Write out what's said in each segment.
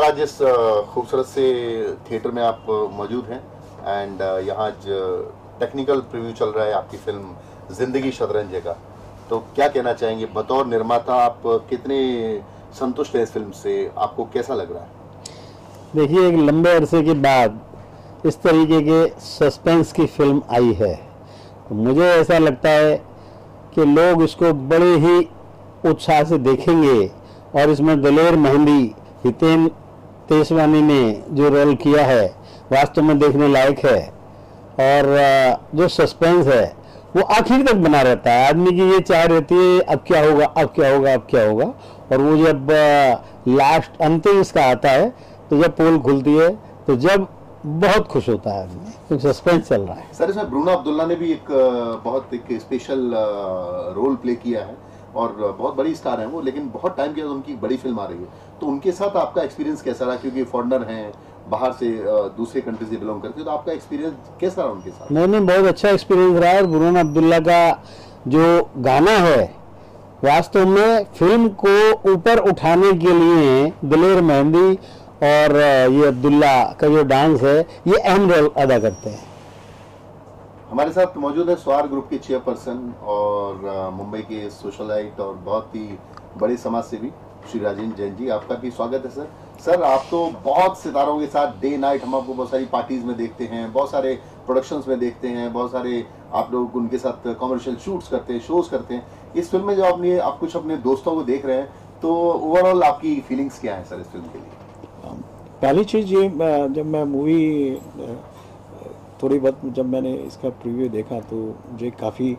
आज इस खूबसूरत से थिएटर में आप मौजूद हैं एंड यहाँ आज टेक्निकल प्रीव्यू चल रहा है आपकी फिल्म जिंदगी शतरंज का। तो क्या कहना चाहेंगे बतौर निर्माता, आप कितने संतुष्ट हैं इस फिल्म से, आपको कैसा लग रहा है? देखिए, एक लंबे अरसे के बाद इस तरीके के सस्पेंस की फिल्म आई है तो मुझे ऐसा लगता है कि लोग इसको बड़े ही उत्साह से देखेंगे और इसमें दलेर मेहंदी, हितेन तेजवानी ने जो रोल किया है वास्तव में देखने लायक है। और जो सस्पेंस है वो आखिर तक बना रहता है, आदमी की ये चाह रहती है अब क्या होगा, अब क्या होगा, अब क्या होगा। और वो जब लास्ट अंतिम इसका आता है तो जब पोल खुलती है तो जब बहुत खुश होता है आदमी, क्योंकि सस्पेंस चल रहा है। सर, इसमें ब्रूनो अब्दुल्ला ने भी एक बहुत एक स्पेशल रोल प्ले किया है और बहुत बड़ी स्टार है वो, लेकिन बहुत टाइम के बाद उनकी बड़ी फिल्म आ रही है, तो उनके साथ आपका एक्सपीरियंस कैसा रहा? क्योंकि फॉरेनर हैं, बाहर से दूसरे कंट्री से बिलोंग करते हैं, तो आपका एक्सपीरियंस कैसा रहा उनके साथ? नहीं, बहुत अच्छा एक्सपीरियंस रहा। और ब्रूनो अब्दुल्ला का जो गाना है वास्तव में फिल्म को ऊपर उठाने के लिए दलेर मेहंदी और ये अब्दुल्ला का जो डांस है ये अहम रोल अदा करते हैं। हमारे साथ मौजूद है स्वार ग्रुप के चेयरपर्सन और मुंबई के सोशलाइट और बहुत ही बड़े समाज सेवी श्री राजेंद्र जैन जी, आपका भी स्वागत है सर। सर, आप तो बहुत सितारों के साथ डे नाइट, हम आपको बहुत सारी पार्टीज में देखते हैं, बहुत सारे प्रोडक्शंस में देखते हैं, बहुत सारे आप लोग उनके साथ कमर्शियल शूट्स करते हैं, शोज करते हैं। इस फिल्म में जो आप कुछ अपने दोस्तों को देख रहे हैं, तो ओवरऑल आपकी फीलिंग्स क्या है सर इस फिल्म के लिए? पहली चीज़ ये, जब मैं मूवी थोड़ी बहुत जब मैंने इसका प्रीव्यू देखा तो मुझे काफ़ी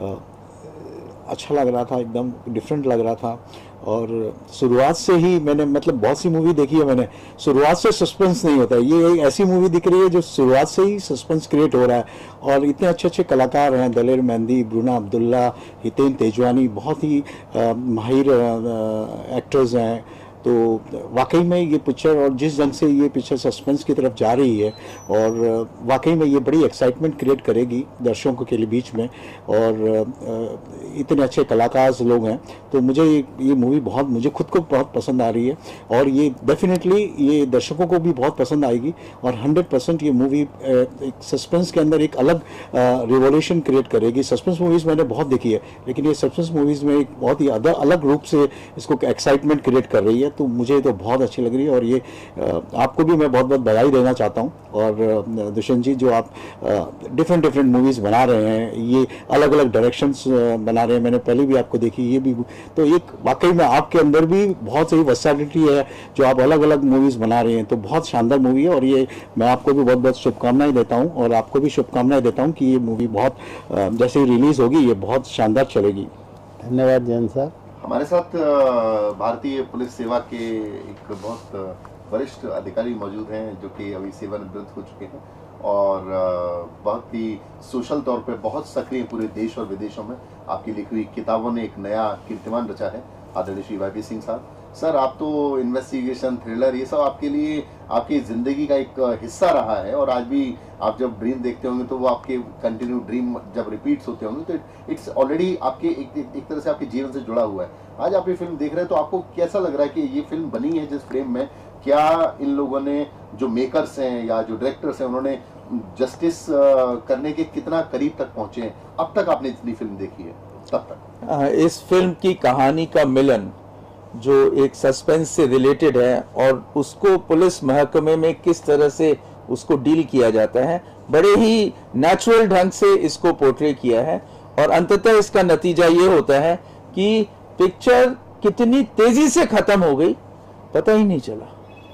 अच्छा लग रहा था, एकदम डिफरेंट लग रहा था। और शुरुआत से ही मैंने, मतलब बहुत सी मूवी देखी है मैंने, शुरुआत से सस्पेंस नहीं होता है। ये एक ऐसी मूवी दिख रही है जो शुरुआत से ही सस्पेंस क्रिएट हो रहा है। और इतने अच्छे अच्छे कलाकार हैं, दलेर मेहंदी, ब्रूनो अब्दुल्ला, हितेन तेजवानी, बहुत ही माहिर एक्टर्स हैं। तो वाकई में ये पिक्चर, और जिस ढंग से ये पिक्चर सस्पेंस की तरफ जा रही है, और वाकई में ये बड़ी एक्साइटमेंट क्रिएट करेगी दर्शकों के लिए बीच में। और इतने अच्छे कलाकार लोग हैं, तो मुझे ये मूवी बहुत, मुझे खुद को बहुत पसंद आ रही है। और ये डेफिनेटली ये दर्शकों को भी बहुत पसंद आएगी। और 100% ये मूवी एक सस्पेंस के अंदर एक अलग रिवोल्यूशन क्रिएट करेगी। सस्पेंस मूवीज़ मैंने बहुत देखी है, लेकिन ये सस्पेंस मूवीज़ में एक बहुत ही अलग रूप से इसको एक्साइटमेंट क्रिएट कर रही है। तो मुझे तो बहुत अच्छी लग रही है। और ये आपको भी मैं बहुत बहुत बधाई देना चाहता हूँ। और दुष्यंत जी, जो आप डिफरेंट मूवीज़ बना रहे हैं, ये अलग अलग डायरेक्शंस बना रहे हैं, मैंने पहले भी आपको देखी, ये भी, तो एक वाकई में आपके अंदर भी बहुत सही वर्सैटिलिटी है जो आप अलग अलग मूवीज़ बना रहे हैं। तो बहुत शानदार मूवी है। और ये मैं आपको भी बहुत बहुत शुभकामनाएं देता हूँ, और आपको भी शुभकामनाएं देता हूँ कि ये मूवी बहुत जैसे ही रिलीज़ होगी ये बहुत शानदार चलेगी। धन्यवाद जैन साहब। हमारे साथ भारतीय पुलिस सेवा के एक बहुत वरिष्ठ अधिकारी मौजूद हैं जो कि अभी सेवानिवृत्त हो चुके हैं और बहुत ही सोशल तौर पे बहुत सक्रिय पूरे देश और विदेशों में। आपकी लिखी हुई किताबों ने एक नया कीर्तिमान रचा है, आदरणीय श्री वाई सिंह साहब। सर, आप तो इन्वेस्टिगेशन, थ्रिलर, ये सब आपके लिए आपकी ज़िंदगी का एक हिस्सा रहा है। और आज भी आप जब ड्रीम देखते होंगे तो वो आपके कंटिन्यू ड्रीम जब रिपीट्स होते होंगे तो इट्स ऑलरेडी आपके एक तरह से आपके जीवन से जुड़ा हुआ है। आज आप ये फिल्म देख रहे हैं तो आपको कैसा लग रहा है कि ये फिल्म बनी है जिस फ्रेम में? क्या इन लोगों ने, जो मेकर्स हैं या जो डायरेक्टर्स हैं, उन्होंने जस्टिस करने के कितना करीब तक पहुंचे हैं? अब तक आपने इतनी फिल्म देखी है तब तक इस फिल्म की कहानी का मिलन जो एक सस्पेंस से रिलेटेड है और उसको पुलिस महकमे में किस तरह से उसको डील किया जाता है, बड़े ही नेचुरल ढंग से इसको पोर्ट्रे किया है। और अंततः इसका नतीजा ये होता है कि पिक्चर कितनी तेजी से खत्म हो गई पता ही नहीं चला,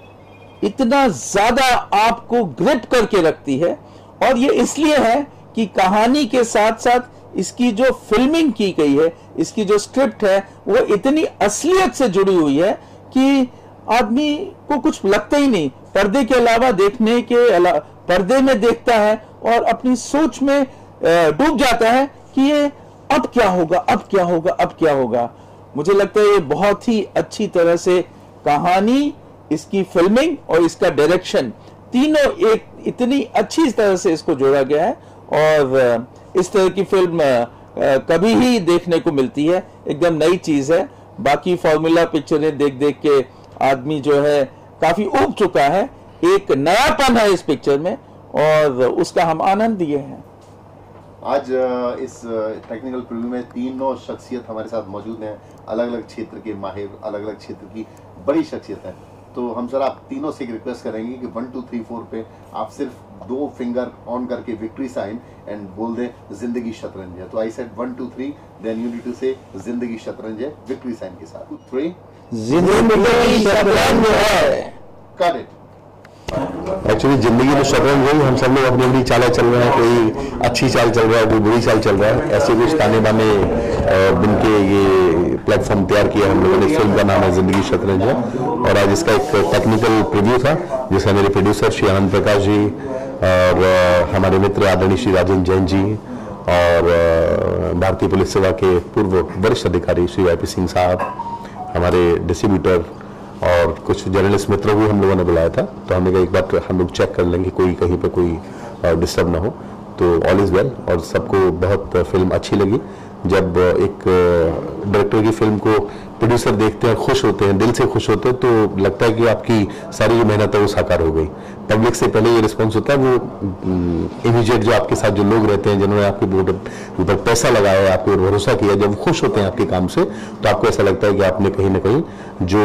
इतना ज्यादा आपको ग्रिप करके रखती है। और ये इसलिए है कि कहानी के साथ साथ इसकी जो फिल्मिंग की गई है, इसकी जो स्क्रिप्ट है, वो इतनी असलियत से जुड़ी हुई है कि आदमी को कुछ लगता ही नहीं, पर्दे के अलावा देखने के पर्दे में देखता है और अपनी सोच में डूब जाता है कि ये अब क्या होगा, अब क्या होगा, अब क्या होगा। मुझे लगता है ये बहुत ही अच्छी तरह से कहानी, इसकी फिल्मिंग और इसका डायरेक्शन, तीनों एक इतनी अच्छी तरह से इसको जोड़ा गया है। और इस तरह की फिल्म कभी ही देखने को मिलती है, एकदम नई चीज है। बाकी फॉर्मूला पिक्चरें देख देख के आदमी जो है काफी उब चुका है, एक नयापन है इस पिक्चर में और उसका हम आनंद लिए हैं। आज इस टेक्निकल प्रीव्यू में तीनों शख्सियत हमारे साथ मौजूद हैं, अलग अलग क्षेत्र के माहिर, अलग अलग क्षेत्र की बड़ी शख्सियत है। तो हम सर आप तीनों से एक रिक्वेस्ट करेंगे कि 1 2 3 4 पे आप सिर्फ 2 फिंगर ऑन करके विक्ट्री साइन एंड बोल दें जिंदगी शतरंज है। तो I said 1 2 3 then you need to say जिंदगी शतरंज है विक्ट्री साइन के साथ। 2 3 जिंदगी शतरंज है। Got it. एक्चुअली जिंदगी में शतरंज हुई, हम सब लोग अपनी अपनी चालें चल रहे हैं, कोई अच्छी चाल चल रहा है, कोई बुरी चाल चल रहा है, ऐसे कुछ ताने बाने बन के ये प्लेटफॉर्म तैयार किया हम लोगों ने। फिल्म का नाम है जिंदगी शतरंज है और आज इसका एक टेक्निकल प्रीव्यू था जिसमें मेरे प्रोड्यूसर श्री आनंद प्रकाश जी और हमारे मित्र आदरणीय श्री राजेंद्र जैन जी और भारतीय पुलिस सेवा के पूर्व वरिष्ठ अधिकारी श्री वाई पी सिंह साहब, हमारे डिस्ट्रीब्यूटर और कुछ जर्नलिस्ट मित्रों को हम लोगों ने बुलाया था। तो हमने कहा एक बार हम लोग चेक कर लेंगे कोई कहीं पे कोई डिस्टर्ब ना हो। तो ऑल इज़ वेल और सबको बहुत फिल्म अच्छी लगी। जब एक डायरेक्टर की फिल्म को प्रोड्यूसर देखते हैं, खुश होते हैं, दिल से खुश होते हैं, तो लगता है कि आपकी सारी जो मेहनत है वो साकार हो गई। पब्लिक से पहले ये रिस्पॉन्स होता है, वो इमीडिएट जो आपके साथ जो लोग रहते हैं जिन्होंने आपके ऊपर पैसा लगाया है, आपके ऊपर भरोसा किया, जब खुश होते हैं आपके काम से तो आपको ऐसा लगता है कि आपने कहीं ना कहीं जो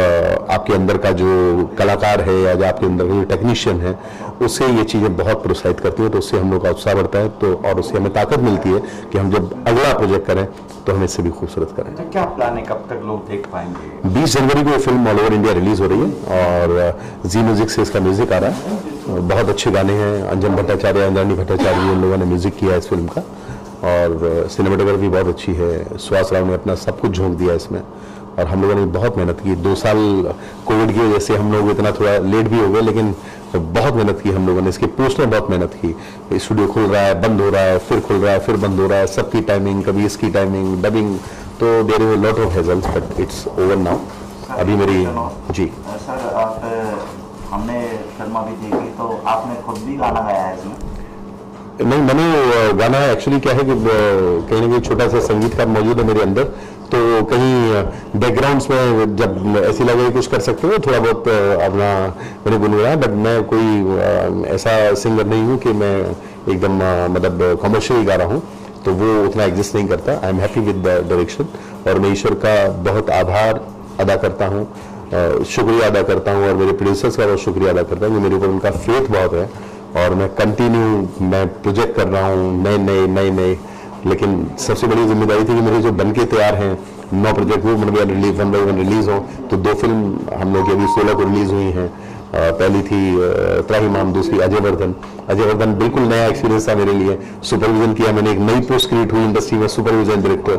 आपके अंदर का जो कलाकार है या जो आपके अंदर का जो टेक्नीशियन है उससे ये चीज़ें बहुत प्रोत्साहित करती हैं। तो उससे हम लोग का उत्साह बढ़ता है तो और उससे हमें ताकत मिलती है कि हम जब अगला प्रोजेक्ट करें तो हम इससे भी खूबसूरत करें। तो क्या प्लान है, कब तक लोग देख पाएंगे? 20 जनवरी को ये film all over India release हो रही है और जी म्यूजिक से इसका म्यूजिक आ रहा है। बहुत अच्छे गाने हैं, अंजन भट्टाचार्य, अंजनी भट्टाचार्य जी, उन लोगों ने म्यूजिक किया है इस फिल्म का और सिनेमाटोग्राफी बहुत अच्छी है। सुहास राव ने अपना सब कुछ झोंक दिया इसमें और हम लोगों ने बहुत मेहनत की। 2 साल कोविड की वजह से हम लोग इतना थोड़ा लेट भी हो गए, लेकिन बहुत मेहनत की हम लोगों ने। इसके पोस्ट में बहुत मेहनत की। स्टूडियो खुल रहा है, बंद हो रहा है, फिर खुल रहा है, फिर बंद हो रहा है, सबकी टाइमिंग, कभी इसकी टाइमिंग, डबिंग, तो there is a lot of hassles but it's over now. अभी मेरी जी सर आप हमने फिल्म अभी देखी तो आपने खुद भी गाना गाया है इसमें? नहीं, मैंने गाना एक्चुअली क्या है कि कहीं ना कहीं छोटा सा संगीतकार मौजूद है मेरे अंदर, तो कहीं बैकग्राउंड्स में जब ऐसी लगे कुछ कर सकते हो थोड़ा बहुत अपना मैंने गुनगुनाया। बट मैं कोई ऐसा सिंगर नहीं हूँ कि मैं एकदम मतलब कॉमर्शियली गा रहा हूँ, तो वो उतना एग्जिस्ट नहीं करता। I am happy with the direction और मैं ईश्वर का बहुत आभार अदा करता हूँ, शुक्रिया अदा करता हूँ और मेरे प्रोड्यूसर्स का बहुत शुक्रिया अदा करता हूँ कि मेरे ऊपर उनका फेथ बहुत है और मैं कंटिन्यू मैं प्रोजेक्ट कर रहा हूँ नए। लेकिन सबसे बड़ी जिम्मेदारी थी कि मेरे जो बनके तैयार हैं 9 प्रोजेक्ट वो वन बाय वन रिलीज हो। तो 2 फिल्म हम लोग की अभी 16 को रिलीज हुई हैं। पहली थी त्राहिमाम, दूसरी अजय वर्धन बिल्कुल नया एक्सपीरियंस था मेरे लिए। सुपरविजन किया मैंने, एक नई पोस्ट क्रिएट हुई इंडस्ट्री में, सुपरविजन डायरेक्टर।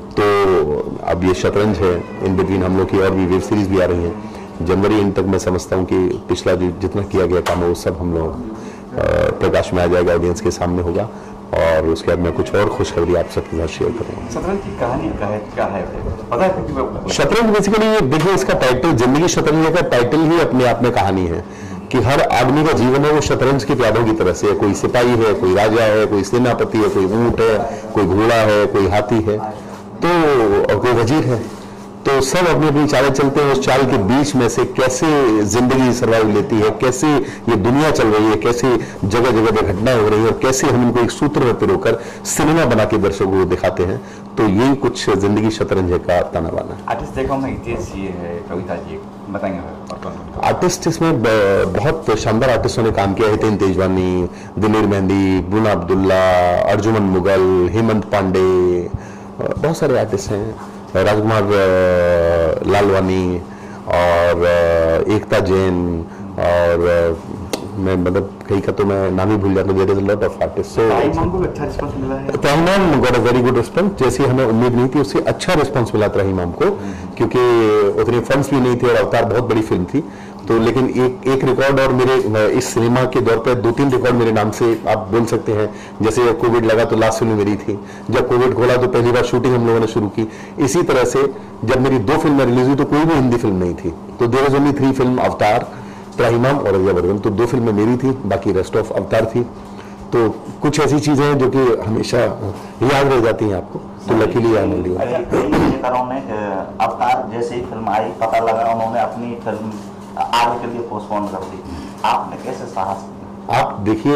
तो अब ये शतरंज है, इन बिटवीन हम लोग की और भी वेब सीरीज भी आ रही हैं। जनवरी एंड तक मैं समझता हूँ कि पिछला जितना किया गया काम है वो सब हम लोग प्रकाश में आ जाएगा, ऑडियंस के सामने होगा और उसके बाद मैं कुछ और खुशखबरी आप सबके साथ शेयर करूँगा। शतरंज की कहानी क्या है पता है कि शतरंज बेसिकली देखिए इसका टाइटल जिंदगी शतरंज का टाइटल ही अपने आप में कहानी है कि हर आदमी का जीवन है वो शतरंज के प्यादों की तरह से है। कोई सिपाही है, कोई राजा है, कोई सेनापति है, कोई ऊंट है, कोई घोड़ा है, कोई हाथी है, तो और कोई वजीर है। तो सब अपनी अपनी चालें चलते हैं। उस चाल के बीच में से कैसे जिंदगी सर्वाइव लेती है, कैसे ये दुनिया चल रही है, कैसे जगह जगह पे घटनाएं हो रही है और कैसे हम इनको एक सूत्र में पिरोकर सिनेमा बना के दर्शकों को दिखाते हैं। तो यही कुछ जिंदगी शतरंज का ताना बाना है। आर्टिस्ट देखो मैं हितेश जी है, कविता जी बताएंगे। आर्टिस्ट इसमें बहुत शानदार आर्टिस्टों ने काम किया। हितेन तेजवानी, दिलेर मेहंदी, बुना अब्दुल्ला, अर्जुमन मुगल, हेमंत पांडे, बहुत सारे आर्टिस्ट हैं, राजकुमार लालवानी और एकता जैन और मैं मतलब कहीं का तो मैं नाम ही भूल जाता हूँ। There is a lot of artist. So Trahimam को अच्छा रिस्पांस मिला है। Trahimam got a very good response. जैसी हमें उम्मीद नहीं थी उससे अच्छा रिस्पांस मिला त्राहिमाम को, क्योंकि उतने फंड्स भी नहीं थे और अवतार बहुत बड़ी फिल्म थी। तो लेकिन एक रिकॉर्ड और मेरे इस सिनेमा के दौर पर 2-3 रिकॉर्ड मेरे नाम से आप बोल सकते हैं। जैसे कोविड लगा तो लास्ट फिल्म मेरी थी, जब कोविड खोला तो पहली बार शूटिंग हम लोगों ने शुरू की। इसी तरह से जब मेरी 2 फिल्में रिलीज हुई तो कोई भी हिंदी फिल्म नहीं थी। तो देयर वाज ओनली 3 फिल्म, अवतार, त्राहिमाम और अजय वर्धन। तो 2 फिल्में मेरी थी, बाकी रेस्ट ऑफ अवतार थी। तो कुछ ऐसी चीजें हैं जो कि हमेशा याद रह जाती हैं आपको। तो लकीली आई ने अवतार जैसे ही फिल्म आई, पता लगा उन्होंने अपनी फिल्म आगे के लिए पोस्टपोन कर दी, आपने कैसे साहस किया? आप देखिए,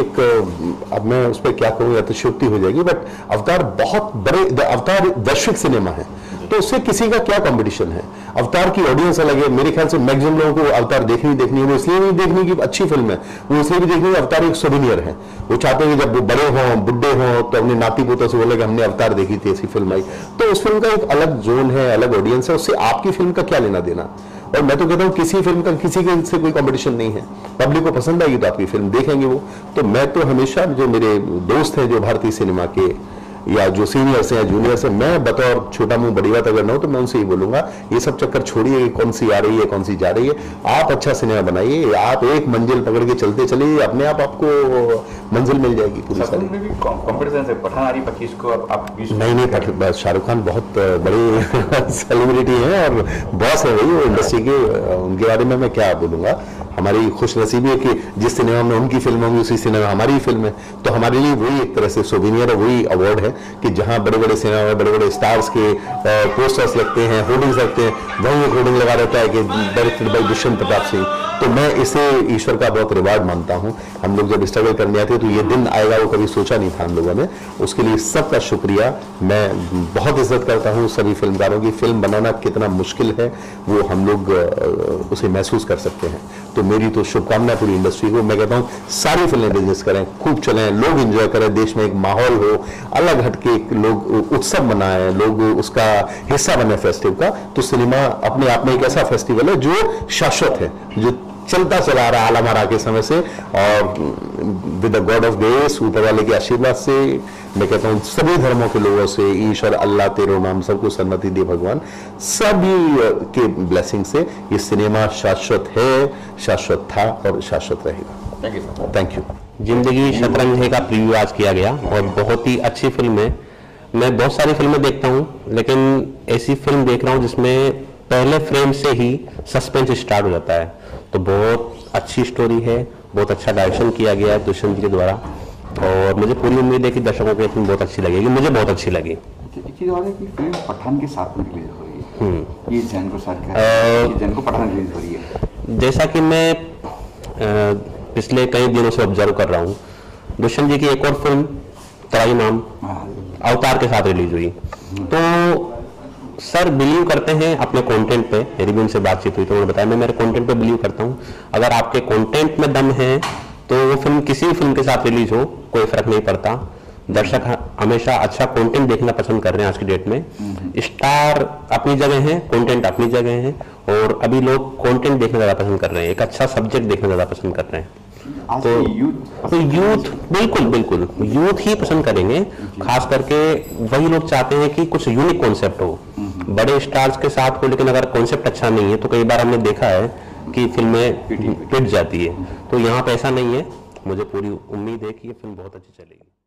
अब मैं उस पर क्या कहूँ, या तो अतिशयोक्ति हो जाएगी, बट अवतार बहुत बड़े, अवतार वैश्विक सिनेमा है, तो उससे किसी का क्या कंपटीशन है। अवतार की ऑडियंस अलग है, मेरे ख्याल से मैक्सिमम लोगों को अवतार देखनी है, वो इसलिए नहीं देखनी कि अच्छी फिल्म है, वो इसलिए भी देखनी है अवतार एक सोवेनियर है। वो चाहते हैं कि जब वो बड़े हों, बुढ़े हों, तो अपने नाती पोतों से बोले कि हमने अवतार देखी थी, ऐसी फिल्म आई। तो उस फिल्म का एक अलग जोन है, अलग ऑडियंस है, उससे आपकी फिल्म का क्या लेना देना। और मैं तो कहता हूँ किसी फिल्म का किसी के से कोई कंपटीशन नहीं है, पब्लिक को पसंद आएगी तो आपकी फिल्म देखेंगे वो। तो मैं तो हमेशा, जो मेरे दोस्त हैं जो भारतीय सिनेमा के, या जो सीनियर्स हैं, जूनियर्स हैं, मैं बतौर छोटा मुंह बड़ी बात अगर ना हो तो मैं उनसे ही बोलूंगा, ये सब चक्कर छोड़िए, कौन सी आ रही है कौन सी जा रही है, आप अच्छा सिनेमा बनाइए, आप एक मंजिल पकड़ के चलते चलिए, अपने आप आपको मंजिल मिल जाएगी पूरी सारी। कंपटीशन से पठान आ रही 25 को, आप 20 नहीं, शाहरुख खान बहुत बड़े सेलिब्रिटी हैं और बॉस है भाई वो इंडस्ट्री के, उनके बारे में मैं क्या बोलूंगा। हमारी खुशनसीबी है कि जिस सिनेमा में उनकी फिल्म होगी उसी सिनेमा हमारी फिल्म है, तो हमारे लिए वही एक तरह से सोवेनियर है, वही अवार्ड है कि जहां बड़े बड़े सिनेमा में बड़े बड़े स्टार्स के पोस्टर्स लगते हैं, होर्डिंग्स लगते हैं, वहीं एक होर्डिंग लगा रहता है कि डायरेक्टेड बाय दुष्यंत प्रताप सिंह। तो मैं इसे ईश्वर का बहुत रिवार्ड मानता हूं। हम लोग जब स्ट्रगल करने आते तो ये दिन आएगा वो कभी सोचा नहीं था हम लोगों ने, उसके लिए सबका शुक्रिया। मैं बहुत इज्जत करता हूं सभी फिल्मकारों की। फिल्म बनाना कितना मुश्किल है वो हम लोग उसे महसूस कर सकते हैं। तो मेरी तो शुभकामना पूरी इंडस्ट्री को, मैं कहता हूं सारी फिल्में बिजनेस करें, खूब चलें, लोग एंजॉय करें, देश में एक माहौल हो, अलग हटके लोग उत्सव मनाएं, लोग उसका हिस्सा बने फेस्टिवल का। तो सिनेमा अपने आप में एक ऐसा फेस्टिवल है जो शाश्वत है, जो चलता चला रहा आला मारा के समय से, और with the god of grace, ऊपर वाले के आशीर्वाद से, मैं कहता हूँ सभी धर्मों के लोगों से, ईश्वर अल्लाह तेरो नाम, सबको सन्मति दे भगवान, सभी के ब्लेसिंग से ये सिनेमा शाश्वत है, शाश्वत था और शाश्वत रहेगा। Thank you sir. Thank you. जिंदगी शतरंज है का प्रीव्यू आज किया गया और बहुत ही अच्छी फिल्म है। मैं बहुत सारी फिल्में देखता हूँ, लेकिन ऐसी फिल्म देख रहा हूँ जिसमें पहले फ्रेम से ही सस्पेंस स्टार्ट हो जाता है। तो बहुत अच्छी स्टोरी है, बहुत अच्छा डायरेक्शन किया गया है दुष्यंत जी के द्वारा, और मुझे पूरी उम्मीद है कि दर्शकों को फिल्म बहुत अच्छी लगेगी। मुझे बहुत अच्छी लगी। एक चीज और है कि फिल्म पठान के साथ में रिलीज हो रही है, ये जैन को साथ का जैन को पठान रिलीज हो रही है। जैसा कि मैं पिछले कई दिनों से ऑब्जर्व कर रहा हूँ, दुष्यंत जी की एक और फिल्म तराई नाम अवतार के साथ रिलीज हुई। तो सर बिलीव करते हैं अपने कंटेंट पे, मेरी भी उनसे बातचीत हुई तो उन्होंने बताया मैं मेरे कंटेंट पे बिलीव करता हूँ। अगर आपके कंटेंट में दम है तो वो फिल्म किसी भी फिल्म के साथ रिलीज हो कोई फर्क नहीं पड़ता। दर्शक हमेशा अच्छा कंटेंट देखना पसंद कर रहे हैं आज की डेट में। स्टार अपनी जगह है, कंटेंट अपनी जगह है, और अभी लोग कंटेंट देखना ज्यादा पसंद कर रहे हैं, एक अच्छा सब्जेक्ट देखना ज्यादा पसंद कर रहे हैं। तो यूथ बिल्कुल यूथ ही पसंद करेंगे, खास करके वही लोग चाहते हैं कि कुछ यूनिक कॉन्सेप्ट हो, बड़े स्टार्स के साथ हो, लेकिन अगर कॉन्सेप्ट अच्छा नहीं है तो कई बार हमने देखा है कि फिल्में पिट जाती है। तो यहाँ पे ऐसा नहीं है, मुझे पूरी उम्मीद है कि ये फिल्म बहुत अच्छी चलेगी।